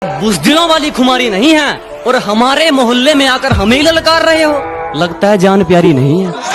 बुज़दिलों वाली खुमारी नहीं है और हमारे मोहल्ले में आकर हमें ललकार रहे हो। लगता है जान प्यारी नहीं है।